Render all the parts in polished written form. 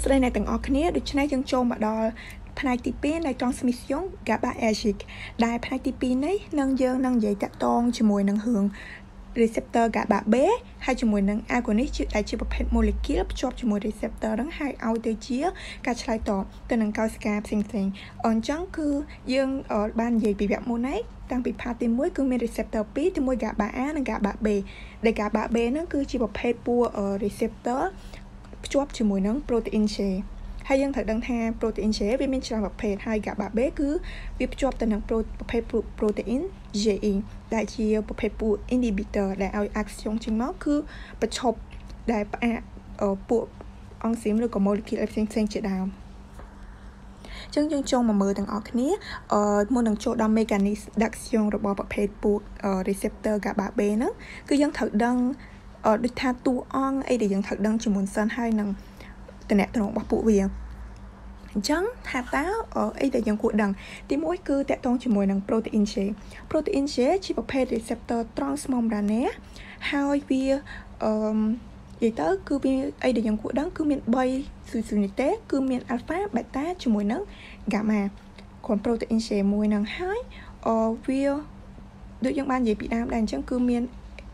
ស្ដីអ្នកទាំងអស់គ្នាដូច្នេះយើងចូលមកដល់ផ្នែកទី2នៃ transmission GABAergic ដែលផ្នែកទី2នេះយើងនឹងនិយាយតាក់ទងជាមួយនឹងរឿង receptor GABA B ហើយជាមួយនឹង agonist ដែលជាប្រភេទ molecule ភ្ជាប់ជាមួយ receptor ហ្នឹងហើយឲ្យទៅជាការឆ្លើយតបទៅនឹងកោសិកាផ្សេងៗអញ្ចឹងគឺយើងបាននិយាយពីវគ្គមុនហើយតាំងពី part ទី1គឺមាន receptor 2ទី1 GABA A និង GABA B ដែល GABA B ហ្នឹងគឺជាប្រភេទពួក receptor ភ្ជាប់ជាមួយនឹង protein J ហើយយើងត្រូវដឹងថា protein J វាមានច្រើនប្រភេទហើយ GABA B គឺវាភ្ជាប់ទៅនឹងប្រភេទ protein GE ដែលជាប្រភេទពួក inhibitor ដែលឲ្យ action ចេញមកគឺប្រឈប់ដែលផ្អាកពួកអង់ស៊ីមឬក៏ molecule ផ្សេងៗជាដើមចឹងយើងចូលមកមើលទាំងអស់គ្នាមុននឹងចូលដល់ mechanism d'action របស់ប្រភេទពួក receptor GABA B ហ្នឹងគឺយើងត្រូវដឹងដូចថាតួអង្គអីដែលយើងត្រូវដឹងជាមុនសិនហើយនឹងតំណែងរបស់ពួកវាអញ្ចឹងថាតើអីដែលយើងគួរដឹងទី1គឺតកតងជាមួយនឹង protein J protein J ជាប្រភេទ receptor transmembrane ហើយវានិយាយទៅគឺវាអីដែលយើងគួរដឹងគឺមាន3ស៊ូនីតេគឺមាន alpha beta ជាមួយនឹង gamma គ្រាន់ protein J មួយនឹងហើយវាដូចយើងបាននិយាយពីដើមដែរអញ្ចឹងគឺមាន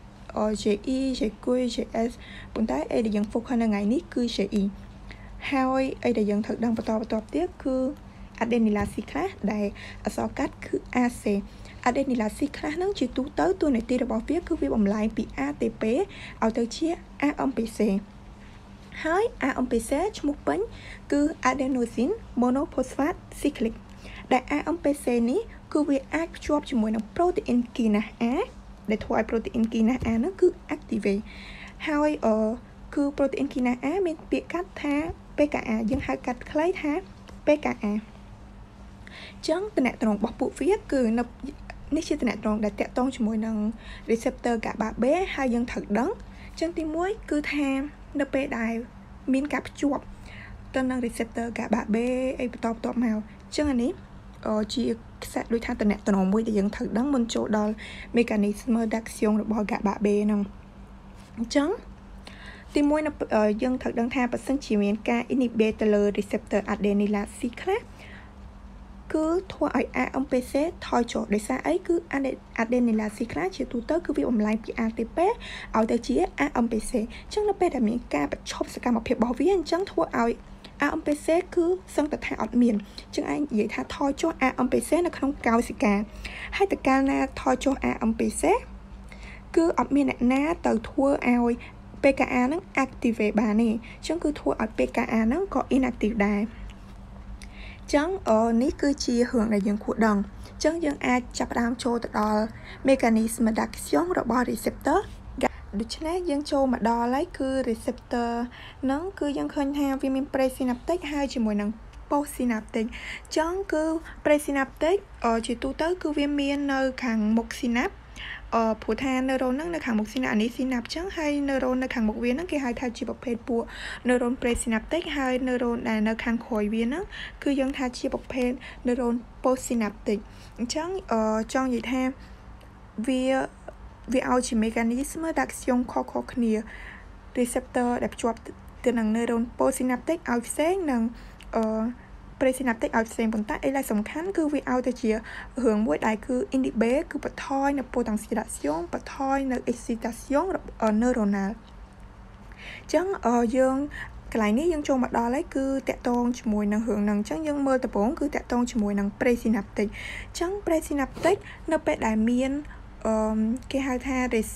JE JQ JS ប៉ុន្តែអីដែលយើង focus នៅថ្ងៃនេះគឺ JE ហើយអីដែលយើងត្រូវដឹងបន្តទៀតគឺ adenylyl cyclase ដែលអក្សរកាត់គឺ AC adenylyl cyclase ហ្នឹងជាទូទៅតួនាទីរបស់វាគឺវាបំលែងពី ATP ឲ្យទៅជា AMPC ហើយ AMPC ឈ្មោះពេញគឺ adenosine monophosphate cyclic ដែល AMPC នេះគឺវាអាចភ្ជាប់ជាមួយនឹង protein kinase A ដែលធ្វើឲ្យ protein kinase A ហ្នឹងគឺ activate ហើយគឺ protein kinase A មានពាក្យកាត់ថា PKA យើងហៅកាត់ខ្លីថា PKA ចឹងតំណែងរបស់ពួកវាគឺនៅនេះជាតំណែងដែលតាក់ទងជាមួយនឹង receptor GABA B ហើយយើងត្រូវដឹងចឹងទី1គឺថានៅពេលដែលមានការភ្ជាប់ទៅនឹង receptor GABA B អីបន្តមកចឹងអានេះជាខ្សែដូចថាតំណែងមួយដែលយើងត្រូវដឹងមុនចូលដល់ mechanism d'action របស់ GABA B ហ្នឹងអញ្ចឹងទី1យើងត្រូវដឹងថាបើសិនជាមានការ inhibit ទៅលើ receptor adenylyl cyclase គឺធ្វើឲ្យ AMPC ថយចុះដោយសារអីគឺ adenylyl cyclase ជាទូទៅគឺវាបំលែងពី ATP ឲ្យទៅជា AMPC អញ្ចឹងនៅពេលដែលមានការប្រឈប់សកម្មភាពរបស់វាអញ្ចឹងធ្វើឲ្យ AMPC គឺសឹងតែថាអត់មានអញ្ចឹងឯងនិយាយថាថយចុះ AMPC នៅក្នុងកោសិកាហើយតើកាលណាថយចុះ AMPC គឺអត់មានអ្នកណាទៅធ្វើឲ្យPKA ហ្នឹង activate បានទេអញ្ចឹងគឺធ្វើឲ្យ PKA ហ្នឹងក៏ inactive ដែរអញ្ចឹងនេះគឺជារឿងដែលយើងគួរដឹងអញ្ចឹងយើងអាចចាប់ផ្ដើមចូលទៅដល់ mechanism d'action របស់ receptor ដូច្នេះយើងចូលមកដល់ហើយគឺ receptor ហ្នឹងគឺយើងឃើញថាវាមាន presynaptic ហើយជាមួយនឹង postsynaptic អញ្ចឹងគឺ presynaptic ជាទូទៅគឺវាមាននៅខាងមុខ synapseព្រោះថា neuron ហ្នឹងនៅខាងមុខ synapse នេះ synapse ចឹងហើយ neuron នៅខាងមុខវាហ្នឹងគេហៅថាជាប្រភេទពួក neuron presynaptic ហើយ neuron ដែលនៅខាងក្រោយវាហ្នឹងគឺយើងថាជាប្រភេទ neuron postsynaptic អញ្ចឹងចង់និយាយថាវាឲ្យជា mechanism d'action ខុសៗគ្នា receptor ដែលភ្ជាប់ទៅនឹង neuron postsynaptic ឲ្យផ្សេងនិងpresynaptic ឲ្យផ្សេងប៉ុន្តែអីដែលសំខាន់គឺវាឲ្យទៅជារឿងមួយដែលគឺ inhibit គឺបន្ថយនៅ potentiation បន្ថយនៅ excitation neuronal អញ្ចឹងយើងកន្លែងនេះយើងចូលមកដល់ហើយគឺតាក់ទងជាមួយនឹងរឿងហ្នឹងអញ្ចឹងយើងមើលដំបូងគឺតាក់ទងជាមួយនឹង presynaptic អញ្ចឹង presynaptic នៅពេលដែលមានគេហៅថា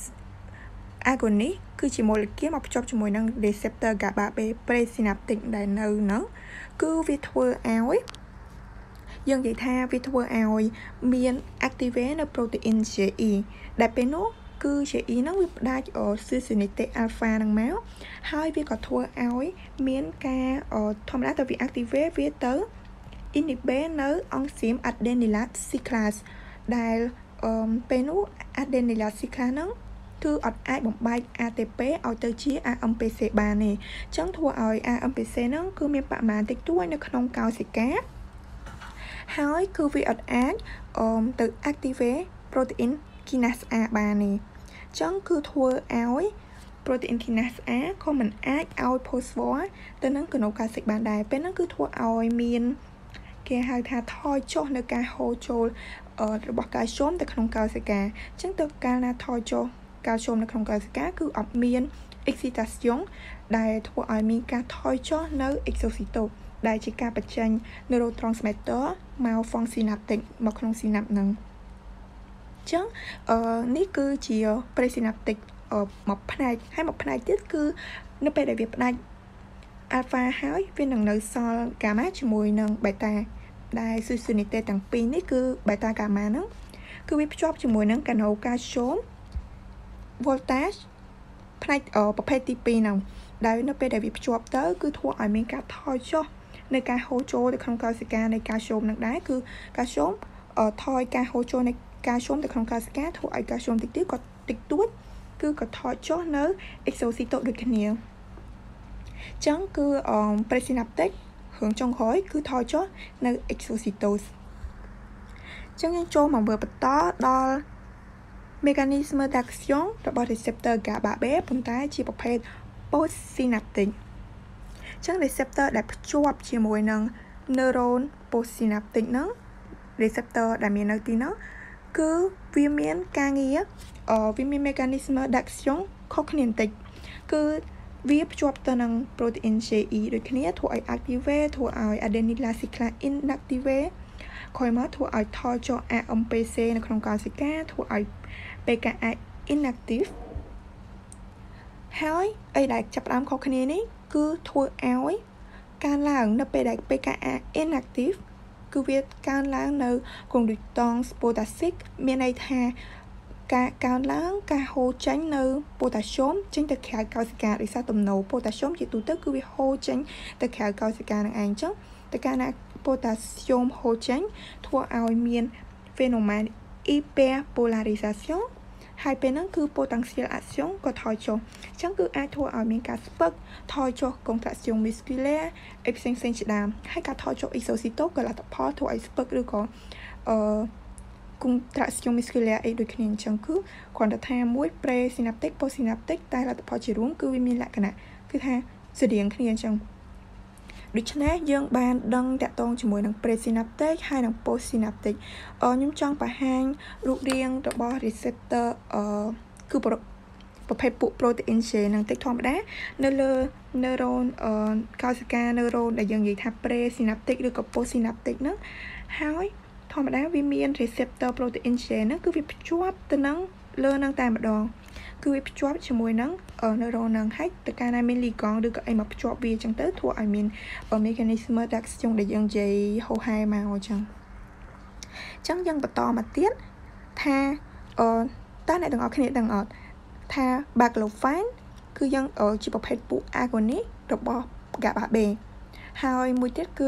agonist គឺជា molecule មកភ្ជាប់ជាមួយនឹង receptor GABA B presynaptic ដែលនៅហ្នឹងគឺវាធ្វើឲ្យយើងនិយាយថាវាធ្វើឲ្យមាន activate នៅ protein GE ដែលពេលនោះគឺ GE ហ្នឹងវាផ្ដាច់ succinate alpha ហ្នឹងមកហើយវាក៏ធ្វើឲ្យមានការធម្មតាទៅវា activate វាទៅ inhibit នៅ enzyme adenylyl cyclase ដែលពេលនោះ adenylyl cyclase ហ្នឹងគឺអត់អាចបំបែក ATP ឲ្យទៅជា AMPC បានទេអញ្ចឹងធ្វើឲ្យ AMPC ហ្នឹងគឺមានបរិមាណតិចតួចនៅក្នុងកោសិកាហើយគឺវាអត់អាចទៅ activate protein kinase A បានទេអញ្ចឹងគឺធ្វើឲ្យ protein kinase A ក៏មិនអាចឲ្យ phosphor ទៅនឹង glucosic បានដែរពេលហ្នឹងគឺធ្វើឲ្យមានគេហៅថាថយចុះនៅការហូរចូលរបស់កាល់ស្យូមទៅក្នុងកោសិកាអញ្ចឹងទៅកាលណាថយចុះកាល់ស្យូមនៅក្នុងកោសិកាគឺអត់មាន excitation ដែលធ្វើឲ្យមានការថយចុះនៅ exocytose ដែលជាការបញ្ចេញ neurotransmitter មក function synaptic មកក្នុង synapse ហ្នឹងអញ្ចឹងនេះគឺជា presynaptic មួយផ្នែកហើយមួយផ្នែកទៀតគឺនៅពេលដែលវាផ្ដាច់ alpha ហើយវានឹងនៅសល់ gamma ជាមួយនឹង beta ដែល succinate ទាំងពីរនេះគឺ beta gamma ហ្នឹងគឺវាភ្ជាប់ជាមួយនឹង canalcium voltage ផ្នែកប្រភេទទី2ហ្នឹងដែលនៅពេលដែលវាភ្ជាប់ទៅគឺធ្វើឲ្យមានការថយចុះនៃការហូរចូលទៅក្នុងកោសិកានៃកាល់ស្យូមនឹងដែរគឺកាល់ស្យូមថយការហូរចូលនៃកាល់ស្យូមទៅក្នុងកោសិកាធ្វើឲ្យកាល់ស្យូមតិចទៀតក៏តិចតួចគឺក៏ថយចុះនៅ exocytose ដូចគ្នាអញ្ចឹងគឺ presynaptic រឿងចុងក្រោយគឺថយចុះនៅ exocytose អញ្ចឹងយើងចូលមកមើលបន្តដល់ mechanism d'action របស់ receptor GABA B ប៉ុន្តែជាប្រភេទ postsynaptic អញ្ចឹង receptor ដែលភ្ជាប់ជាមួយនឹង neuron postsynaptic ហ្នឹង receptor ដែលមាននៅទីនោះគឺវាមានការងារវាមាន mechanism d'action ខុសគ្នាបន្តិចគឺវាភ្ជាប់ទៅនឹង protein GE ដូចគ្នាធ្វើឲ្យ activate ធ្វើឲ្យ adenylate cyclase inactivate ក្រោយមកធ្វើឲ្យថយចុះ AMPC នៅក្នុងកោសិកាធ្វើឲ្យ PKA inactive ហើយអីដែលចាប់ផ្ដើមខុសគ្នានេះគឺធ្វើឲ្យការឡើងនៅពេលដែល PKA inactive គឺវាកើនឡើងនៅ conductance potassic មានន័យថាការកើនឡើងការហូរចេញនៅ potassium ចេញទៅក្រៅកោសិកាដោយសារទំនោរ potassium ជាទូទៅគឺវាហូរចេញទៅក្រៅកោសិកានឹងឯងចឹងតែកាលណា potassium ហូរចេញធ្វើឲ្យមាន phénomène hyperpolarisation ហើយពេលហ្នឹងគឺ potential action ក៏ថយចុះអញ្ចឹងគឺអាចធ្វើឲ្យមានការស្ពឹកថយចុះ contraction musculaire អីផ្សេងៗជាដើមហើយការថយចុះ exocytose ក៏លទ្ធផលធ្វើឲ្យស្ពឹកឬក៏contraction musculaire អីដូចគ្នាអញ្ចឹងគឺគ្រាន់តែថាមួយ presynaptic postsynaptic តែលទ្ធផលជារួមគឺវាមានលក្ខណៈគឺថាស្រដៀងគ្នាអញ្ចឹងដូច្នេះយើងបានដឹងតាក់ទងជាមួយនឹង presynaptic ហើយនិង postsynaptic ខ្ញុំចង់បង្ហាញរូបរាងរបស់ receptor គឺប្រភេទពួក protein J នឹងតិចធម្មតានៅលើ neuron កោសិកា neuron ដែលយើងនិយាយថា presynaptic ឬក៏ postsynaptic ហ្នឹងហើយធម្មតាវាមាន receptor protein J ហ្នឹងគឺវាភ្ជាប់ទៅនឹងលើនឹងតែម្ដងគឺវាភ្ជាប់ជាមួយនឹង neuron ហ្នឹងហើយទៅកាលណាមាន ligand ឬក៏អីមកភ្ជាប់វាអញ្ចឹងទៅធ្វើឲ្យមាន mechanism d'action ដែលយើងនិយាយហោហែមកអញ្ចឹងយើងបន្តមកទៀតថាតើអ្នកទាំងអស់គ្នាដឹងអត់ថា baclofen គឺយើងជាប្រភេទពួក agonist របស់ GABA B ហើយមួយទៀតគឺ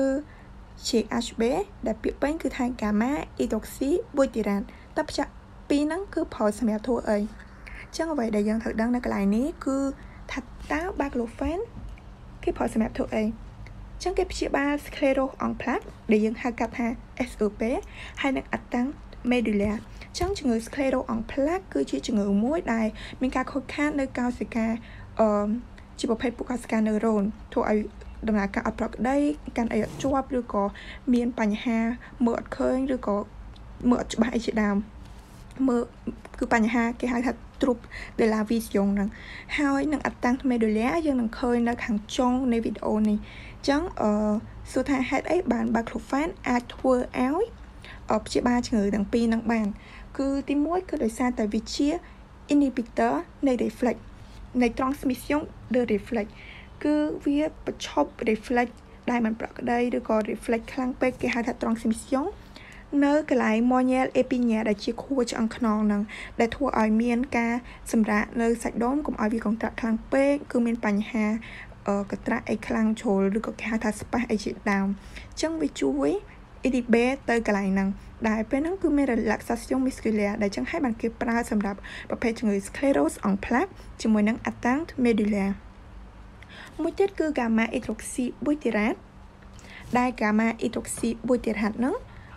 GHB ដែលពាក្យពេញគឺថា gamma hydroxybutyrate តើផ្ចាក់ពីរហ្នឹងគឺប្រើសម្រាប់ធ្វើអីចឹងអ្វីដែលយើងត្រូវដឹងនៅកន្លែងនេះគឺថាតើ baclofen គេប្រើសម្រាប់ធ្វើអីចឹងគេព្យាបាល sclerose en plaques ដែលយើងហៅកាត់ថា SEP ហើយនឹង atteinte médullaire ចឹងជំងឺ sclerose en plaques គឺជាជំងឺមួយដែលមានការខូចខាតនៅកោសិកាជាប្រភេទពួកកោសិកា neuron ធ្វើឲ្យដំណើរការអត់ប្រក្រតីកាន់អីអត់ជាប់ឬក៏មានបញ្ហាមើលអត់ឃើញឬក៏មើលអត់ច្បាស់អីជាដើមមើលគឺបញ្ហាគេហៅថា trouble de la vision ហ្នឹងហើយនឹង atteinte médullaire យើងនឹងឃើញនៅខាងចុងនៃវីដេអូនេះអញ្ចឹងសួរថាហេតុអីបាន baclofen អាចធ្វើឲ្យព្យាបាលជំងឺទាំងពីរហ្នឹងបានគឺទី1គឺដោយសារតែវាជា inhibitor នៃ reflex នៃ transmission de reflex គឺវាបញ្ឈប់ reflex ដែលមិនប្រក្រតីឬក៏ reflex ខ្លាំងពេកគេហៅថា transmission នៅកន្លែង monial epinial ដែលជាខួរឆ្អឹងខ្នងហ្នឹងដែលធ្វើឲ្យមានការសម្រាកនៅសាច់ដុំកុំឲ្យវាកន្ត្រាក់ខ្លាំងពេកគឺមានបញ្ហាកន្ត្រាក់អីខ្លាំងជ្រុលឬក៏គេហៅថា spas អីជាដើមអញ្ចឹងវាជួយ inhibit ទៅកន្លែងហ្នឹងដែលពេលហ្នឹងគឺមាន relaxation musculaire ដែលចឹងហើយបានគេប្រើសម្រាប់ប្រភេទជំងឺ sclerose en plaques ជាមួយនឹង atteinte médullaire មួយទៀតគឺ gamma hydroxybutyrate ដែល gamma hydroxybutyrate ហ្នឹង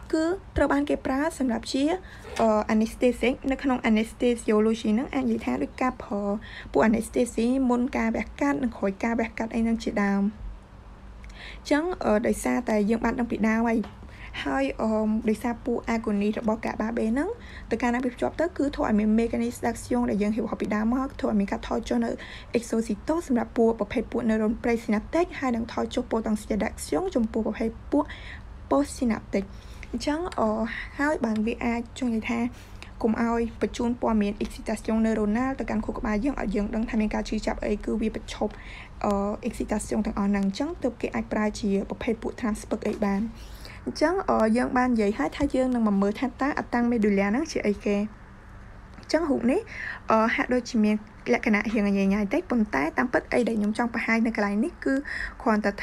cứត្រូវបានគេប្រើសម្រាប់ជា anesthetic នៅក្នុង anesthesiology ហ្នឹងអាចនិយាយថាដូចការប្រើពួក anesthesia មុនការវះកាត់និងក្រោយការវះកាត់អីហ្នឹងជាដើមអញ្ចឹងដោយសារតែយើងបានដឹងពីដើមហើយដោយសារពួក agonist របស់ GABA B ហ្នឹងទៅការណាវាភ្ជាប់ទៅគឺធ្វើឲ្យមាន mechanism d'action ដែលយើងហៅពីដើមមកធ្វើឲ្យមានការថយចុះនៅ exocytose សម្រាប់ពួកប្រភេទពួក neuron presynaptic ហើយនឹងថយចុះ potential d'action ចំពោះប្រភេទពួក postsynaptic អញ្ចឹងហើយបានវាអាចចង់និយាយថាកុំឲ្យបញ្ជូនព័ត៌មាន excitation neuronal ទៅកាន់ខួរក្បាលយើងឲ្យយើងដឹងថាមានការឈឺចាប់អីគឺវាបញ្ឈប់excitation ទាំងអស់ហ្នឹងអញ្ចឹងទើបគេអាចប្រើជាប្រភេទពួក transperk អីបានអញ្ចឹងយើងបាននិយាយហើយថាយើងនឹងមកមើលថាតើអតាំង medulla ហ្នឹងជាអីគេអញ្ចឹងរូបនេះហាក់ដូចជាមានលក្ខណៈរៀងញ៉ៃៗតិចប៉ុន្តែតាមពិតអីដែលខ្ញុំចង់បង្ហាញនៅកន្លែងនេះគឺគ្រាន់តែថា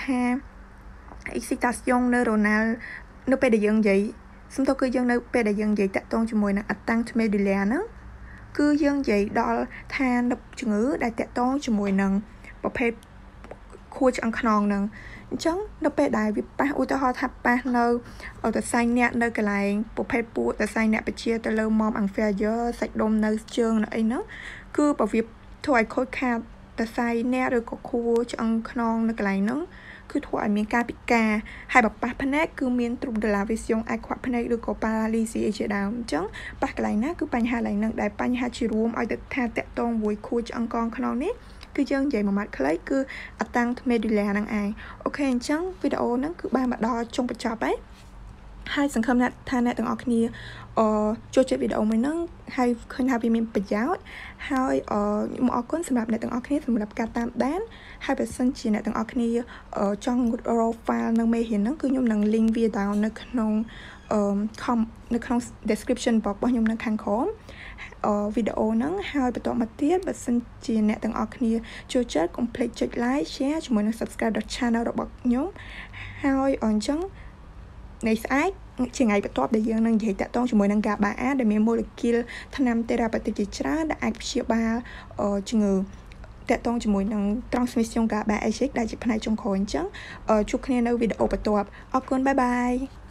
excitation neuronal នៅពេលដែលយើងនិយាយសំដៅគឺយើងនៅពេលដែលយើងនិយាយតាក់ទងជាមួយនឹងអតាំង medulla ហ្នឹងគឺយើងនិយាយដល់ថាជំងឺដែលតាក់ទងជាមួយនឹងប្រភេទខួរឆ្អឹងខ្នងហ្នឹងអញ្ចឹងនៅពេលដែលវាប៉ះឧទាហរណ៍ថាប៉ះនៅតសែងអ្នកនៅកន្លែងប្រភេទពួកតសែងអ្នកបជាទៅលើ mom inferior សាច់ដុំនៅជើងនៅអីហ្នឹងគឺបើវាធ្វើឲ្យខូចខាតតសែងអ្នកឬក៏ខួរឆ្អឹងខ្នងនៅកន្លែងហ្នឹងគឺធ្វើឲ្យមានការពិការហើយបើប៉ះភ្នែកគឺមាន trouble vision អាចខ្វាក់ភ្នែកឬក៏ paralysis ជាដើមអញ្ចឹងប៉ះកន្លែងណាគឺបញ្ហាកន្លែងហ្នឹងដែលបញ្ហាជារួមឲ្យទៅថាតាក់ទងមួយខួរឆ្អឹងកងខ្នងនេះគឺយើងនិយាយមួយម៉ាត់ខ្លីគឺអតាំង medulla ហ្នឹងឯងអូខេអញ្ចឹងវីដេអូហ្នឹងគឺបានមកដល់ចុងបញ្ចប់ហើយសង្ឃឹមថាអ្នកទាំងអស់គ្នាចូលចិត្តវីដេអូមួយហ្នឹងហើយឃើញថាវាមានប្រយោជន៍ហើយខ្ញុំអរគុណសម្រាប់អ្នកទាំងអស់គ្នាសម្រាប់ការតាមដានហើយបើសិនជាអ្នកទាំងអស់គ្នាចង់ raw file នៅមេរៀនហ្នឹងគឺខ្ញុំនឹង link វា down នៅក្នុងនៅក្នុង description box របស់ខ្ញុំនៅខាងក្រោមវីដេអូហ្នឹងហើយបន្តមកទៀតបើសិនជាអ្នកទាំងអស់គ្នាចូលចិត្តកុំភ្លេចចុច like share ជាមួយនឹង subscribe ដល់ channel របស់ខ្ញុំហើយអញ្ចឹងថ្ងៃស្អែកជាថ្ងៃបន្ទាប់ដែលយើងនឹងនិយាយតាក់ទងជាមួយនឹង GABA A ដែលមាន molecule ថ្នាំ therapeutic ជាច្រើនដែលអាចព្យាបាលជំងឺតាក់ទងជាមួយនឹង transmission GABAergic ដែលជាផ្នែកចុងក្រោយអញ្ចឹងជួបគ្នានៅវីដេអូបន្ទាប់អរគុណបាយបាយ